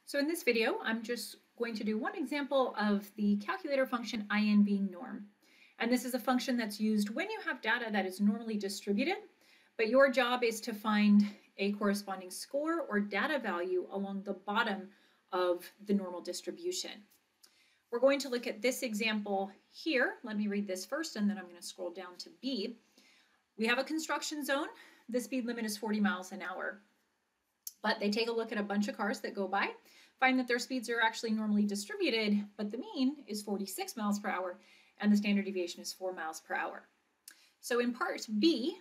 So in this video, I'm just going to do one example of the calculator function invNorm. And this is a function that's used when you have data that is normally distributed, but your job is to find a corresponding score or data value along the bottom of the normal distribution. We're going to look at this example here. Let me read this first, and then I'm going to scroll down to B. We have a construction zone. The speed limit is 40 miles an hour. But they take a look at a bunch of cars that go by, find that their speeds are actually normally distributed, but the mean is 46 miles per hour, and the standard deviation is 4 miles per hour. So in part B,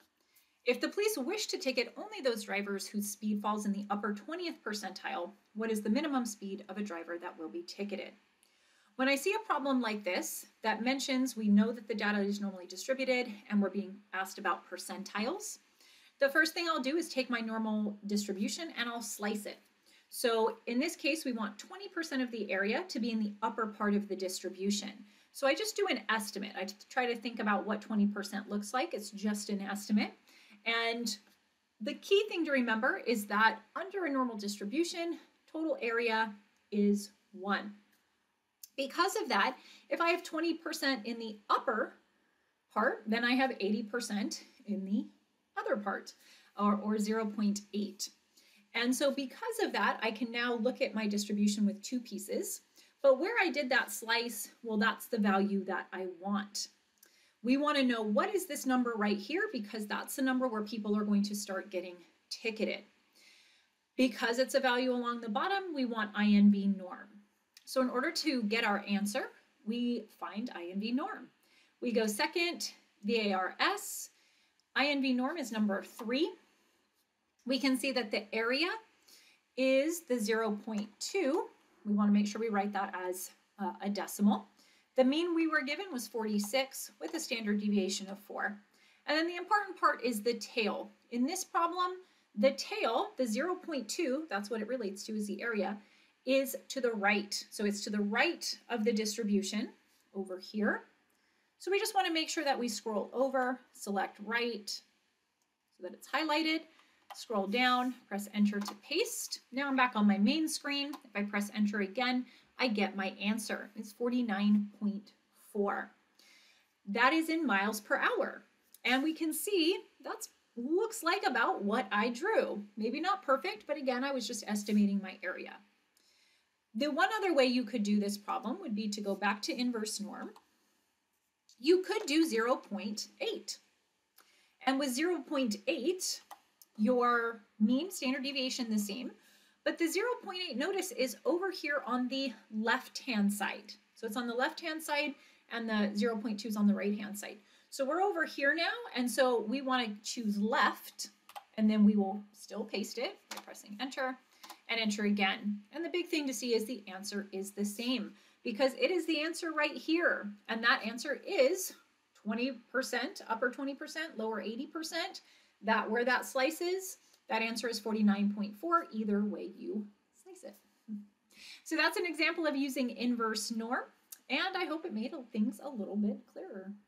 if the police wish to ticket only those drivers whose speed falls in the upper 20th percentile, what is the minimum speed of a driver that will be ticketed? When I see a problem like this that mentions we know that the data is normally distributed and we're being asked about percentiles, the first thing I'll do is take my normal distribution and I'll slice it. So in this case, we want 20% of the area to be in the upper part of the distribution. So I just do an estimate. I try to think about what 20% looks like. It's just an estimate. And the key thing to remember is that under a normal distribution, total area is 1. Because of that, if I have 20% in the upper part, then I have 80% in the other part, or 0.8. And so because of that, I can now look at my distribution with two pieces. But where I did that slice, well, that's the value that I want. We want to know what is this number right here, because that's the number where people are going to start getting ticketed. Because it's a value along the bottom, we want invNorm. So in order to get our answer, we find invNorm. We go second, VARS. invNorm is number 3. We can see that the area is the 0.2. We want to make sure we write that as a decimal. The mean we were given was 46 with a standard deviation of 4. And then the important part is the tail. In this problem, the tail, the 0.2, that's what it relates to, is the area, is to the right. So it's to the right of the distribution over here. So we just want to make sure that we scroll over, select right so that it's highlighted, scroll down, press enter to paste. Now I'm back on my main screen. If I press enter again, I get my answer. It's 49.4. That is in miles per hour. And we can see that looks like about what I drew. Maybe not perfect, but again, I was just estimating my area. The one other way you could do this problem would be to go back to inverse norm. You could do 0.8. And with 0.8, your mean standard deviation the same, but the 0.8, notice, is over here on the left-hand side. So it's on the left-hand side and the 0.2 is on the right-hand side. So we're over here now, and so we want to choose left, and then we will still paste it by pressing enter and enter again. And the big thing to see is the answer is the same, because it is the answer right here. And that answer is 20%, upper 20%, lower 80%. That where that slice is, that answer is 49.4, either way you slice it. So that's an example of using inverse norm, and I hope it made things a little bit clearer.